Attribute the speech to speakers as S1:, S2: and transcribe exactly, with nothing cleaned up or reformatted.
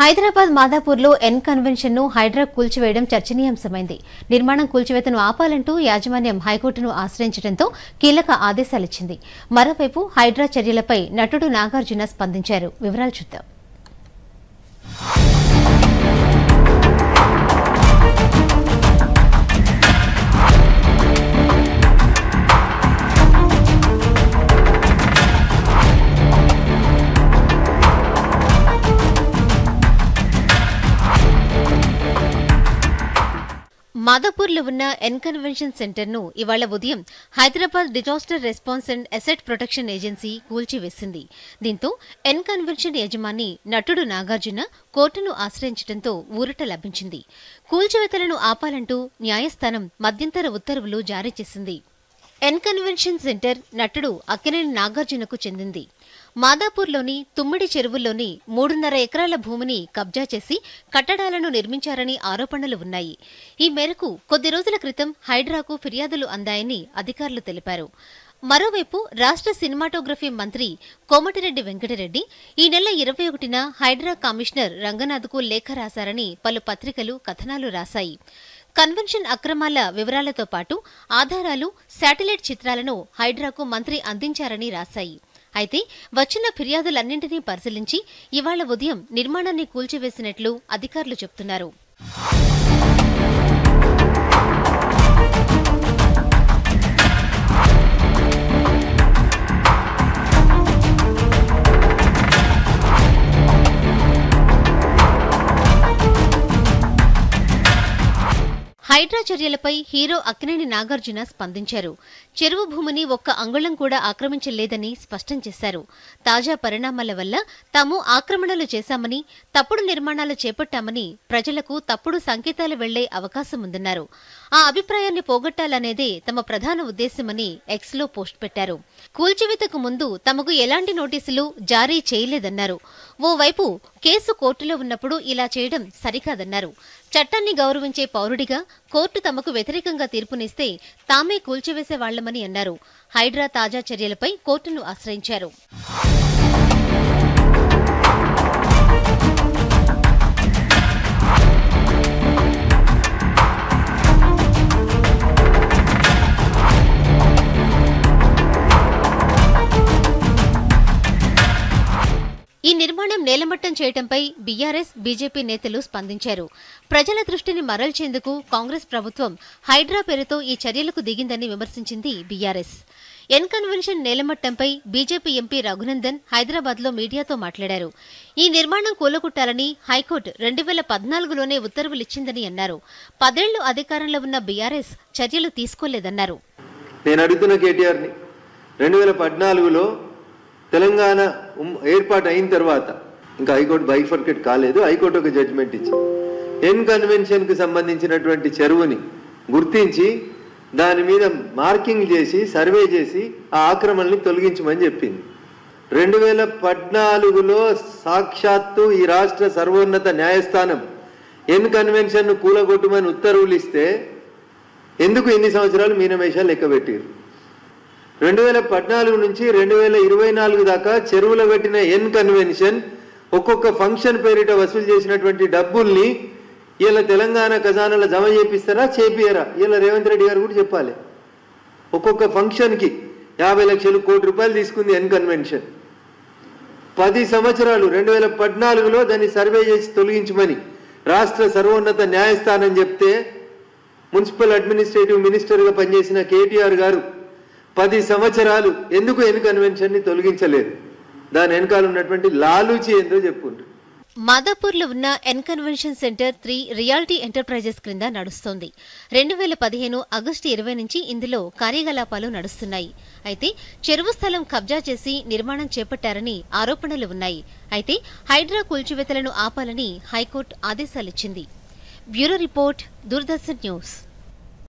S1: Hyderabad మాదాపూర్లో N convention ను హైడ్రా కూల్చివేయడం చర్చనీయాంశమైంది. నిర్మాణం కూల్చివేతను ఆపాలంటూ యాజమాన్యం హైకోర్టును ఆశ్రయించడంతో కీలక ఆదేశాలిచ్చింది. మరోవైపు హైడ్రా చర్యలపై నటుడు నాగార్జున స్పందించారు. వివరాలు చూద్దాం. మాదాపూర్లో ఉన్న ఎన్ కన్వెన్షన్ సెంటర్ ను ఇవాళ ఉదయం Hyderabad disaster response and asset protection agency కూల్చివేసింది. దీంతో ఎన్ కన్వెన్షన్ యజమాని నటుడు నాగార్జున కోర్టును ఆశ్రయించడంతో ఊరట లభించింది. కూల్చివేతలను ఆపాలంటూ న్యాయస్థానం మధ్యంతర ఉత్తర్వులు జారీ చేసింది. ఎన్ కన్వెన్షన్ సెంటర్ నటుడు అక్కినేని నాగార్జునకు చెందింది. మాదాపూర్లోని తుమ్మిడి చెరువుల్లోని మూడున్నర ఎకరాల భూమిని కబ్జా చేసి కట్టడాలను నిర్మించారని ఆరోపణలు ఉన్నాయి. ఈ మేరకు కొద్ది రోజుల క్రితం హైడ్రాకు ఫిర్యాదులు అందాయని అధికారులు తెలిపారు. మరోవైపు రాష్ట్ర సినిమాటోగ్రఫీ మంత్రి కోమటిరెడ్డి వెంకటరెడ్డి ఈ నెల ఇరవై ఒకటిన హైడ్రా కమిషనర్ రంగనాథ్కు లేఖ రాశారని పలు పత్రికలు కథనాలు రాశాయి. కన్వెన్షన్ అక్రమాల వివరాలతో పాటు ఆధారాలు, శాటిలైట్ చిత్రాలను హైడ్రాకు మంత్రి అందించారని రాశాయి. అయితే వచ్చిన ఫిర్యాదులన్నింటినీ పరిశీలించి ఇవాళ ఉదయం నిర్మాణాన్ని కూల్చివేసినట్లు అధికారులు చెబుతున్నారు. హైడ్రా చర్యలపై హీరో అక్కినేని నాగార్జున స్పందించారు. చెరువు భూమిని ఒక్క అంగుళం కూడా ఆక్రమించలేదని స్పష్టం చేశారు. తాజా పరిణామాల వల్ల తాము ఆక్రమణలు చేశామని, తప్పుడు నిర్మాణాలు చేపట్టామని ప్రజలకు తప్పుడు సంకేతాలు వెళ్లే అవకాశముందన్నారు. ఆ అభిప్రాయాన్ని పోగొట్టాలనేదే తమ ప్రధాన ఉద్దేశమని ఎక్స్లో పోస్ట్ పెట్టారు. కూల్చివేతకు ముందు తమకు ఎలాంటి నోటీసులు జారీ చేయలేదన్నారు. ఓవైపు కేసు కోర్టులో ఉన్నప్పుడు ఇలా చేయడం సరికాదన్నారు. చట్టాన్ని గౌరవించే పౌరుడిగా కోర్టు తమకు వ్యతిరేకంగా తీర్పునిస్తే తామే కూల్చివేసేవాళ్లమని అన్నారు. హైడ్రా తాజా చర్యలపై కోర్టును ఆశ్రయించారు. ఈ నిర్మాణం నేలమట్టం చేయడంపై బీఆర్ఎస్, బీజేపీ నేతలు స్పందించారు. ప్రజల దృష్టిని మరల్చేందుకు కాంగ్రెస్ ప్రభుత్వం హైడ్రా పేరుతో ఈ చర్యలకు దిగిందని విమర్శించింది బీఆర్ఎస్. ఎన్ కన్వెన్షన్ నేలమట్టంపై బీజేపీ ఎంపీ రఘునందన్ హైదరాబాద్లో మీడియాతో మాట్లాడారు. ఈ నిర్మాణం కూలగొట్టాలని హైకోర్టు రెండు వేల పద్నాలుగులోనే ఉత్తర్వులిచ్చిందని అన్నారు. పదేళ్లు అధికారంలో ఉన్న బీఆర్ఎస్ చర్యలు తీసుకోలేదన్నారు.
S2: నేను అడుగుతున్న కేటీఆర్ని రెండు వేల పద్నాలుగులో తెలంగాణ ఏర్పాటు అయిన తర్వాత ఇంకా హైకోర్టు బైఫర్కేట్ కాలేదు. హైకోర్టు ఒక జడ్జిమెంట్ ఇచ్చింది. ఎన్ కన్వెన్షన్కి సంబంధించినటువంటి చెరువుని గుర్తించి దాని మీద మార్కింగ్ చేసి సర్వే చేసి ఆ ఆక్రమణని తొలగించమని చెప్పింది. రెండు వేల పద్నాలుగులో సాక్షాత్తు ఈ రాష్ట్ర సర్వోన్నత న్యాయస్థానం ఎన్ కన్వెన్షన్ను కూలగొట్టమని ఉత్తర్వులు ఇస్తే ఎందుకు ఎన్ని సంవత్సరాలు మీనమేషాలు లెక్కబెట్టారు? రెండు వేల పద్నాలుగు నుంచి రెండు వేల ఇరవై నాలుగు దాకా చెరువులో పెట్టిన ఎన్ కన్వెన్షన్ ఒక్కొక్క ఫంక్షన్ పేరిట వసూలు చేసినటువంటి డబ్బుల్ని ఇలా తెలంగాణ ఖజానాలో జమ చేపిస్తారా, చేపియరా? ఇలా రేవంత్ రెడ్డి గారు కూడా చెప్పాలి. ఒక్కొక్క ఫంక్షన్కి యాభై లక్షలు కోటి రూపాయలు తీసుకుంది ఎన్ కన్వెన్షన్. పది సంవత్సరాలు రెండు వేల పద్నాలుగులో దాన్ని సర్వే చేసి తొలగించమని రాష్ట్ర సర్వోన్నత న్యాయస్థానం చెప్తే మున్సిపల్ అడ్మినిస్ట్రేటివ్ మినిస్టర్గా పనిచేసిన కేటీఆర్ గారు పది సంవత్సరాలు ఎందుకు ఎన్ కన్వెన్షన్ ని తొలగించలేదు? దాని వెనకాల ఉన్నటువంటి లాలూచి ఏందో చెప్పుకుంటారు.
S1: మాదాపూర్లో ఉన్న N convention centre three reality enterprises క్రింద నడుస్తోంది. రెండు వేల పదిహేను ఆగస్టు ఇరవై నుంచి ఇందులో కార్యకలాపాలు నడుస్తున్నాయి. అయితే చెరువు స్థలం కబ్జా చేసి నిర్మాణం చేపట్టారని ఆరోపణలు ఉన్నాయి. అయితే హైడ్రా కూల్చివేతలను ఆపాలని హైకోర్టు ఆదేశాలిచ్చింది. Bureau report, Doordarshan news.